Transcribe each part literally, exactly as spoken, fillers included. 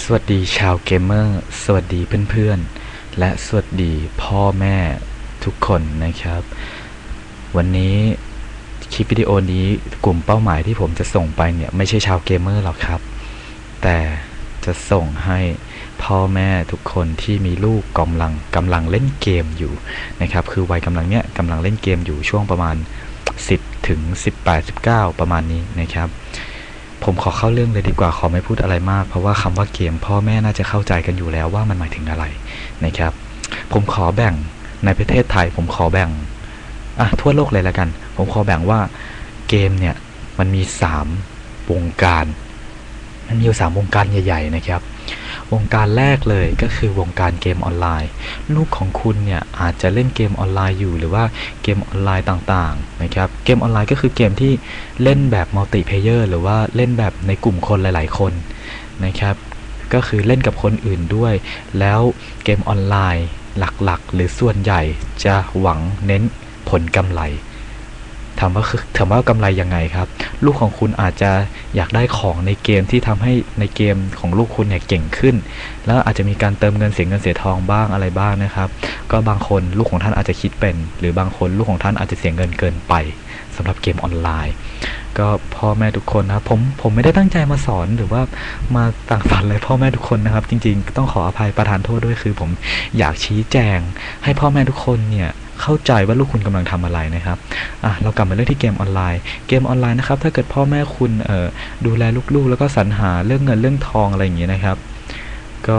สวัสดีชาวเกมเมอร์สวัสดีเพื่อนๆและสวัสดีพ่อแม่ทุกคนนะครับวันนี้คลิปวิดีโอนี้กลุ่มเป้าหมายที่ผมจะส่งไปเนี่ยไม่ใช่ชาวเกมเมอร์หรอกครับแต่จะส่งให้พ่อแม่ทุกคนที่มีลูกกำลังกำลังเล่นเกมอยู่นะครับคือวัยกำลังเนี้ยกำลังเล่นเกมอยู่ช่วงประมาณสิบถึงสิบแปด สิบเก้าประมาณนี้นะครับผมขอเข้าเรื่องเลยดีกว่าขอไม่พูดอะไรมากเพราะว่าคำว่าเกมพ่อแม่น่าจะเข้าใจกันอยู่แล้วว่ามันหมายถึงอะไรนะครับผมขอแบ่งในประเทศไทยผมขอแบ่งอ่ะทั่วโลกเลยละกันผมขอแบ่งว่าเกมเนี่ยมันมีสามวงการมันมีอยู่สามวงการใหญ่ๆนะครับวงการแรกเลยก็คือวงการเกมออนไลน์ลูกของคุณเนี่ยอาจจะเล่นเกมออนไลน์อยู่หรือว่าเกมออนไลน์ต่างๆนะครับเกมออนไลน์ก็คือเกมที่เล่นแบบมัลติเพลเยอร์หรือว่าเล่นแบบในกลุ่มคนหลายๆคนนะครับก็คือเล่นกับคนอื่นด้วยแล้วเกมออนไลน์หลักๆหรือส่วนใหญ่จะหวังเน้นผลกำไรถามว่าคือถามว่ากำไรยังไงครับลูกของคุณอาจจะอยากได้ของในเกมที่ทำให้ในเกมของลูกคุณเนี่ยเก่งขึ้นแล้วอาจจะมีการเติมเงินเสียเงินเสียทองบ้างอะไรบ้างนะครับก็บางคนลูกของท่านอาจจะคิดเป็นหรือบางคนลูกของท่านอาจจะเสียเงินเกินไปสำหรับเกมออนไลน์ก็พ่อแม่ทุกคนนะครับผมผมไม่ได้ตั้งใจมาสอนหรือว่ามาต่างฝันเลยพ่อแม่ทุกคนนะครับจริงๆต้องขออภัยประทานโทษด้วยคือผมอยากชี้แจงให้พ่อแม่ทุกคนเนี่ยเข้าใจว่าลูกคุณกำลังทำอะไรนะครับอ่ะเรากลับมาเรื่องที่เกมออนไลน์เกมออนไลน์นะครับถ้าเกิดพ่อแม่คุณเอ่อดูแลลูกๆแล้วก็สรรหาเรื่องเงินเรื่องทองอะไรอย่างเงี้ยนะครับก็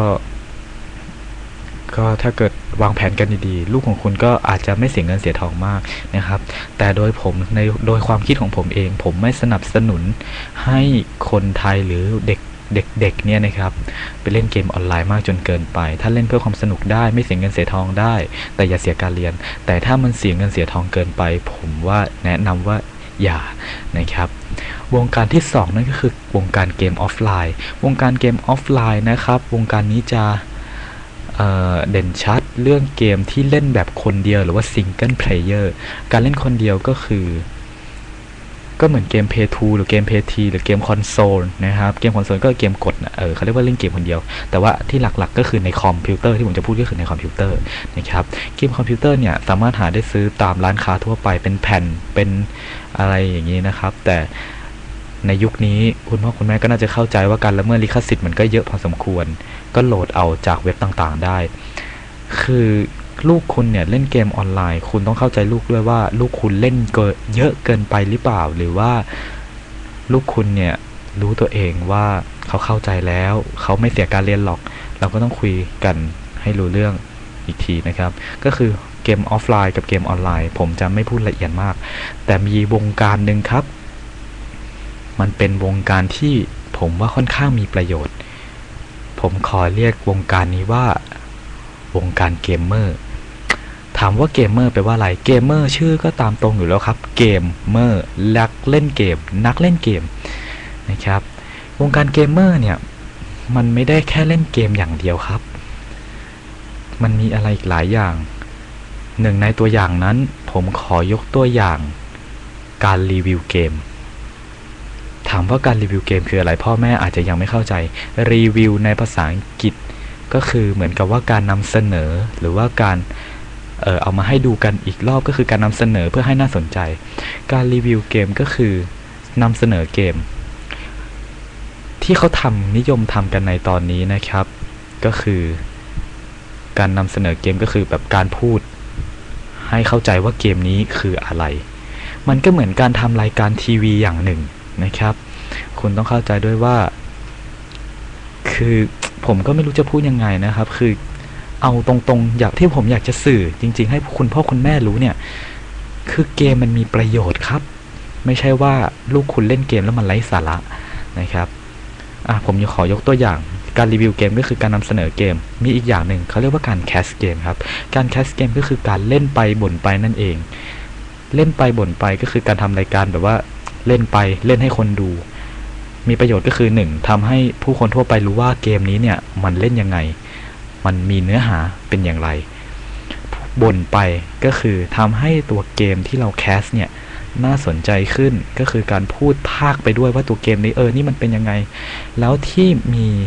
ก็ถ้าเกิดวางแผนกันดีๆลูกของคุณก็อาจจะไม่เสียเงินเสียทองมากนะครับแต่โดยผมในโดยความคิดของผมเองผมไม่สนับสนุนให้คนไทยหรือเด็กเด็กๆเนี่ยนะครับไปเล่นเกมออนไลน์มากจนเกินไปถ้าเล่นเพื่อความสนุกได้ไม่เสียเงินเสียทองได้แต่อย่าเสียการเรียนแต่ถ้ามันเสียเงินเสียทองเกินไปผมว่าแนะนำว่าอย่านะครับวงการที่สองนั่นก็คือวงการเกมออฟไลน์วงการเกมออฟไลน์นะครับวงการนี้จะเอ่อเด่นชัดเรื่องเกมที่เล่นแบบคนเดียวหรือว่าซิงเกิลเพลเยอร์การเล่นคนเดียวก็คือก็เหมือนเกม Play ทู หรือเกม Play ทรี หรือเกมคอนโซลนะครับเกมคอนโซลก็เกมกดนะเออเขาเรียกว่าเล่นเกมคนเดียวแต่ว่าที่หลักๆก็คือในคอมพิวเตอร์ที่ผมจะพูดก็คือในคอมพิวเตอร์นะครับเกมคอมพิวเตอร์เนี่ยสามารถหาได้ซื้อตามร้านค้าทั่วไปเป็นแผ่นเป็นอะไรอย่างนี้นะครับแต่ในยุคนี้คุณพ่อคุณแม่ก็น่าจะเข้าใจว่าการละเมิดลิขสิทธิ์มันก็เยอะพอสมควรก็โหลดเอาจากเว็บต่างๆได้คือลูกคุณเนี่ยเล่นเกมออนไลน์คุณต้องเข้าใจลูกด้วยว่าลูกคุณเล่นเกินเยอะเกินไปหรือเปล่าหรือว่าลูกคุณเนี่ยรู้ตัวเองว่าเขาเข้าใจแล้วเขาไม่เสียการเรียนหรอกเราก็ต้องคุยกันให้รู้เรื่องอีกทีนะครับก็คือเกมออฟไลน์กับเกมออนไลน์ผมจะไม่พูดละเอียดมากแต่มีวงการหนึ่งครับมันเป็นวงการที่ผมว่าค่อนข้างมีประโยชน์ผมขอเรียกวงการนี้ว่าวงการเกมเมอร์ถามว่าเกมเมอร์แปลว่าอะไรเกมเมอร์ชื่อก็ตามตรงอยู่แล้วครับเกมเมอร์นักเล่นเกมนักเล่นเกมนะครับวงการเกมเมอร์เนี่ยมันไม่ได้แค่เล่นเกมอย่างเดียวครับมันมีอะไรอีกหลายอย่างหนึ่งในตัวอย่างนั้นผมขอยกตัวอย่างการรีวิวเกมถามว่าการรีวิวเกมคืออะไรพ่อแม่อาจจะยังไม่เข้าใจรีวิวในภาษาอังกฤษก็คือเหมือนกับว่าการนำเสนอหรือว่าการเออเอามาให้ดูกันอีกรอบก็คือการนำเสนอเพื่อให้น่าสนใจการรีวิวเกมก็คือนำเสนอเกมที่เขาทำนิยมทำกันในตอนนี้นะครับก็คือการนำเสนอเกมก็คือแบบการพูดให้เข้าใจว่าเกมนี้คืออะไรมันก็เหมือนการทำรายการทีวีอย่างหนึ่งนะครับคุณต้องเข้าใจด้วยว่าคือผมก็ไม่รู้จะพูดยังไงนะครับคือเอาตรงๆอยากที่ผมอยากจะสื่อจริงๆให้คุณพ่อคุณแม่รู้เนี่ยคือเกมมันมีประโยชน์ครับไม่ใช่ว่าลูกคุณเล่นเกมแล้วมันไร้สาระนะครับอ่ะผมจะขอยกตัวอย่างการรีวิวเกมก็คือการนำเสนอเกมมีอีกอย่างหนึ่งเขาเรียกว่าการแคสเกมครับการแคสเกมก็คือการเล่นไปบ่นไปนั่นเองเล่นไปบ่นไปก็คือการทำรายการแบบว่าเล่นไปเล่นให้คนดูมีประโยชน์ก็คือหนึ่งทำให้ผู้คนทั่วไปรู้ว่าเกมนี้เนี่ยมันเล่นยังไงมันมีเนื้อหาเป็นอย่างไรบ่นไปก็คือทำให้ตัวเกมที่เราแคสเนี่ยน่าสนใจขึ้นก็คือการพูดพากไปด้วยว่าตัวเกมนี้เออนี่มันเป็นยังไงแล้วที่มี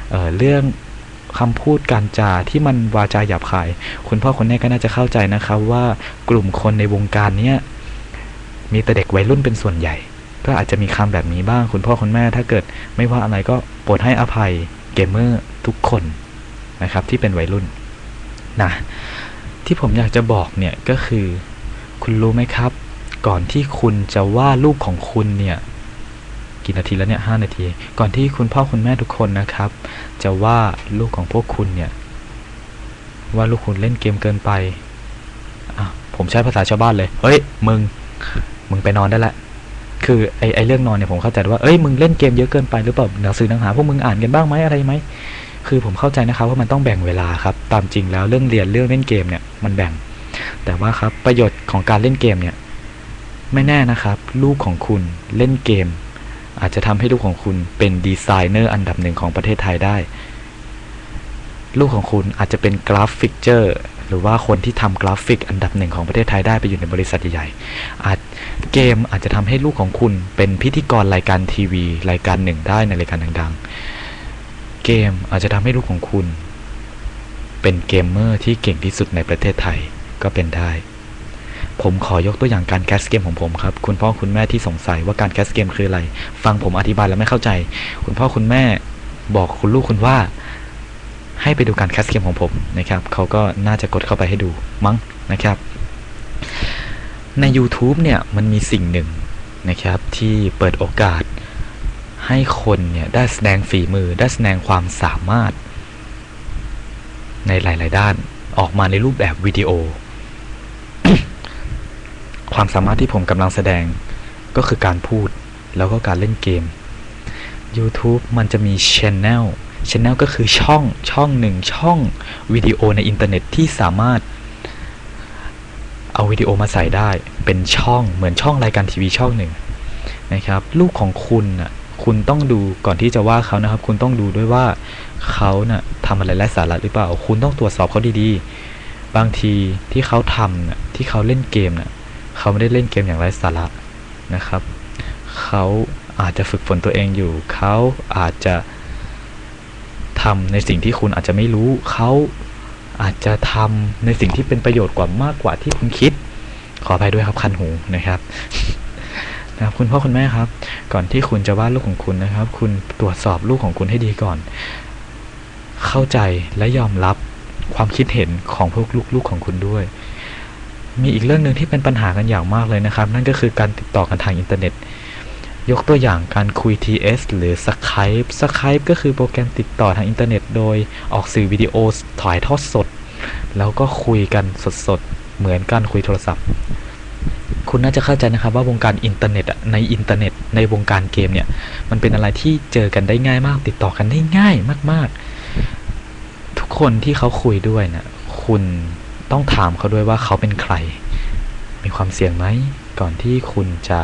เอ่อเรื่องคำพูดการจาที่มันวาจาหยาบคายคุณพ่อคุณแม่ก็น่าจะเข้าใจนะครับว่ากลุ่มคนในวงการเนี้ยมีแต่เด็กวัยรุ่นเป็นส่วนใหญ่ก็อาจจะมีคำแบบนี้บ้างคุณพ่อคุณแม่ถ้าเกิดไม่ว่าอะไรก็โปรดให้อภัยเกมเมอร์ทุกคนนะครับที่เป็นวัยรุ่นนะที่ผมอยากจะบอกเนี่ยก็คือคุณรู้ไหมครับก่อนที่คุณจะว่าลูกของคุณเนี่ยกี่นาทีแล้วเนี่ยห้านาทีก่อนที่คุณพ่อคุณแม่ทุกคนนะครับจะว่าลูกของพวกคุณเนี่ยว่าลูกคุณเล่นเกมเกินไปอ่ะผมใช้ภาษาชาวบ้านเลยเฮ้ยมึงมึงไปนอนได้แล้วคือไอไอเรื่องนอนเนี่ยผมเข้าใจว่าเอ้ยมึงเล่นเกมเยอะเกินไปหรือเปล่าหนังสือหนังหาพวกมึงอ่านกันบ้างไหมอะไรไหมคือผมเข้าใจนะครับว่ามันต้องแบ่งเวลาครับตามจริงแล้วเรื่องเรียนเรื่องเล่นเกมเนี่ยมันแบ่งแต่ว่าครับประโยชน์ของการเล่นเกมเนี่ยไม่แน่นะครับลูกของคุณเล่นเกมอาจจะทำให้ลูกของคุณเป็นดีไซเนอร์อันดับหนึ่งของประเทศไทยได้ลูกของคุณอาจจะเป็นกราฟิกเจอร์หรือว่าคนที่ทำกราฟิกอันดับหนึ่งของประเทศไทยได้ไปอยู่ในบริษัทใหญ่ๆอาจเกมอาจจะทำให้ลูกของคุณเป็นพิธีกรรายการทีวีรายการหนึ่งได้ในรายการดังๆเกมอาจจะทำให้ลูกของคุณเป็นเกมเมอร์ที่เก่งที่สุดในประเทศไทยก็เป็นได้ผมขอยกตัวอย่างการแคสเกมของผมครับคุณพ่อคุณแม่ที่สงสัยว่าการแคสเกมคืออะไรฟังผมอธิบายแล้วไม่เข้าใจคุณพ่อคุณแม่บอกคุณลูกคุณว่าให้ไปดูการแคสเกมของผมนะครับเขาก็น่าจะกดเข้าไปให้ดูมั้งนะครับใน YouTube เนี่ยมันมีสิ่งหนึ่งนะครับที่เปิดโอกาสให้คนเนี่ยได้แสดงฝีมือได้แสดงความสามารถในหลายๆด้านออกมาในรูปแบบวิดีโอ ความสามารถที่ผมกำลังแสดงก็คือการพูดแล้วก็การเล่นเกม YouTube มันจะมี Channel Channel ก็คือช่องช่องหนึ่งช่องวิดีโอในอินเทอร์เน็ตที่สามารถเอาวิดีโอมาใส่ได้เป็นช่องเหมือนช่องรายการทีวีช่องหนึ่งนะครับลูกของคุณน่ะคุณต้องดูก่อนที่จะว่าเขานะครับคุณต้องดูด้วยว่าเขาน่ะทำอะไรไร้สาระหรือเปล่าคุณต้องตรวจสอบเขาดีๆบางทีที่เขาทำน่ะที่เขาเล่นเกมน่ะเขาไม่ได้เล่นเกมอย่างไร้สาระนะครับเขาอาจจะฝึกฝนตัวเองอยู่เขาอาจจะทำในสิ่งที่คุณอาจจะไม่รู้เขาอาจจะทำในสิ่งที่เป็นประโยชน์กว่ามากกว่าที่คุณคิดขออภัยด้วยครับคันหูนะครับนะครับคุณพ่อคุณแม่ครับก่อนที่คุณจะว่าลูกของคุณนะครับคุณตรวจสอบลูกของคุณให้ดีก่อนเข้าใจและยอมรับความคิดเห็นของพวกลูกๆของคุณด้วยมีอีกเรื่องหนึ่งที่เป็นปัญหากันอย่างมากเลยนะครับนั่นก็คือการติดต่อกันทางอินเทอร์เน็ตยกตัวอย่างการคุย ที เอส หรือ Skype Skype ก็คือโปรแกรมติดต่อทางอินเทอร์เน็ตโดยออกสื่อวิดีโอถ่ายทอดสดแล้วก็คุยกันสดๆเหมือนการคุยโทรศัพท์คุณน่าจะเข้าใจนะครับว่าวงการอินเทอร์เน็ตในอินเทอร์เน็ตในวงการเกมเนี่ยมันเป็นอะไรที่เจอกันได้ง่ายมากติดต่อกันได้ง่ายมากๆทุกคนที่เขาคุยด้วยนะคุณต้องถามเขาด้วยว่าเขาเป็นใครมีความเสี่ยงไหมก่อนที่คุณจะ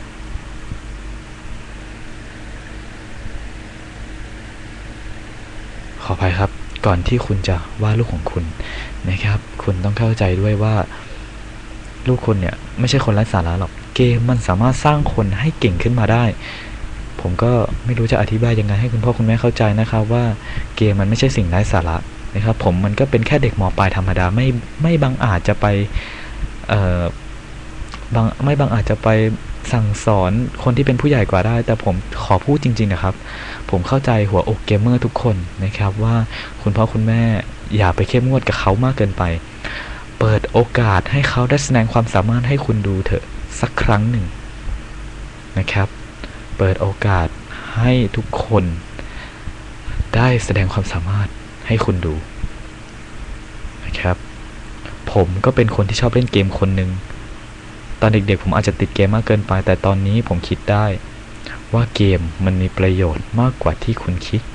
ขออภัยครับก่อนที่คุณจะว่าลูกของคุณนะครับคุณต้องเข้าใจด้วยว่าลูกคุณเนี่ยไม่ใช่คนไร้สาระหรอกเกมมันสามารถสร้างคนให้เก่งขึ้นมาได้ผมก็ไม่รู้จะอธิบายยังไงให้คุณพ่อคุณแม่เข้าใจนะครับว่าเกมมันไม่ใช่สิ่งไร้สาระนะครับผมมันก็เป็นแค่เด็กม.ปลายธรรมดาไม่ไม่บังอาจจะไปเอ่อบางไม่บางอาจจะไปสั่งสอนคนที่เป็นผู้ใหญ่กว่าได้แต่ผมขอพูดจริงๆนะครับผมเข้าใจหัวอกเกมเมอร์ทุกคนนะครับว่าคุณพ่อคุณแม่อย่าไปเข้มงวดกับเขามากเกินไปเปิดโอกาสให้เขาได้แสดงความสามารถให้คุณดูเถอะสักครั้งหนึ่งนะครับเปิดโอกาสให้ทุกคนได้แสดงความสามารถให้คุณดูนะครับผมก็เป็นคนที่ชอบเล่นเกมคนหนึ่งตอนเด็กๆผมอาจจะติดเกมมากเกินไปแต่ตอนนี้ผมคิดได้ว่าเกมมันมีประโยชน์มากกว่าที่คุณคิด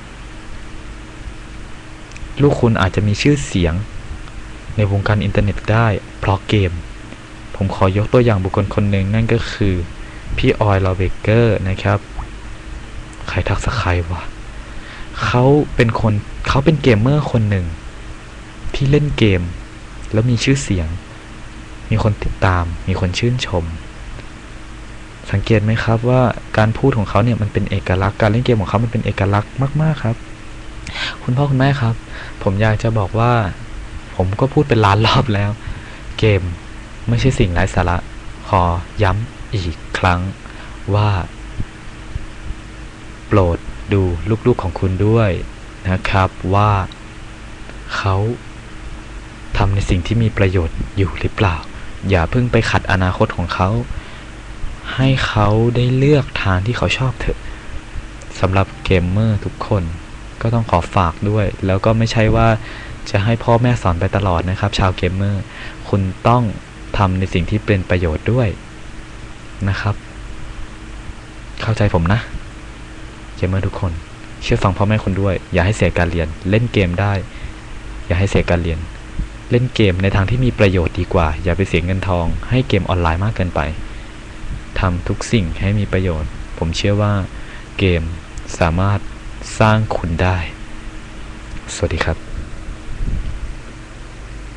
ลูกคุณอาจจะมีชื่อเสียงในวงการอินเทอร์เน็ตได้เพราะเกมผมขอยกตัวอย่างบุคคลคนหนึ่งนั่นก็คือพี่ออยลอเบเกอร์นะครับใครทักสักใครวะเขาเป็นคนเขาเป็นเกมเมอร์คนหนึ่งที่เล่นเกมแล้วมีชื่อเสียงมีคนติดตามมีคนชื่นชมสังเกตไหมครับว่าการพูดของเขาเนี่ยมันเป็นเอกลักษณ์การเล่นเกมของเขามันเป็นเอกลักษณ์มากๆครับคุณพ่อคุณแม่ครับ ผมอยากจะบอกว่า ผมก็พูดเป็นล้านรอบแล้ว เกมไม่ใช่สิ่งไร้สาระ ขอย้ำอีกครั้งว่า โปรดดูลูกๆของคุณด้วยนะครับว่าเขาทำในสิ่งที่มีประโยชน์อยู่หรือเปล่า อย่าเพิ่งไปขัดอนาคตของเขา ให้เขาได้เลือกทางที่เขาชอบเถอะสำหรับเกมเมอร์ทุกคนก็ต้องขอฝากด้วย แล้วก็ไม่ใช่ว่าจะให้พ่อแม่สอนไปตลอดนะครับ ชาวเกมเมอร์คุณต้องทำในสิ่งที่เป็นประโยชน์ด้วยนะครับ เข้าใจผมนะเกมเมอร์ทุกคนเชื่อฟังพ่อแม่คุณด้วย อย่าให้เสียการเรียนเล่นเกมได้ อย่าให้เสียการเรียนเล่นเกมในทางที่มีประโยชน์ดีกว่า อย่าไปเสียเงินทองให้เกมออนไลน์มากเกินไปทำทุกสิ่งให้มีประโยชน์ผมเชื่อว่าเกมสามารถสร้างคุณได้สวัสดีครับ